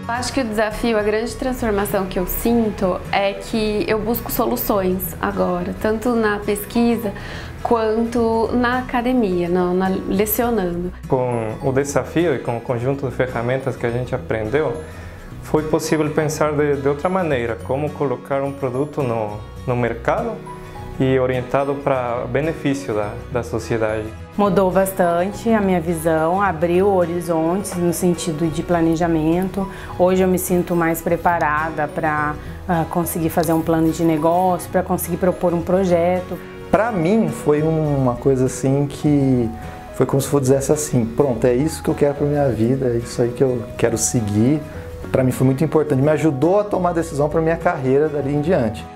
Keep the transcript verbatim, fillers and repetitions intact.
Eu acho que o desafio, a grande transformação que eu sinto é que eu busco soluções agora, tanto na pesquisa quanto na academia, na, na, lecionando. Com o desafio e com o conjunto de ferramentas que a gente aprendeu, foi possível pensar de, de outra maneira, como colocar um produto no, no mercado e orientado para benefício da, da sociedade. Mudou bastante a minha visão, abriu horizontes no sentido de planejamento. Hoje eu me sinto mais preparada para uh, conseguir fazer um plano de negócio, para conseguir propor um projeto. Para mim foi uma coisa assim que foi como se fosse dissesse assim, pronto, é isso que eu quero para minha vida, é isso aí que eu quero seguir. Para mim foi muito importante, me ajudou a tomar decisão para minha carreira dali em diante.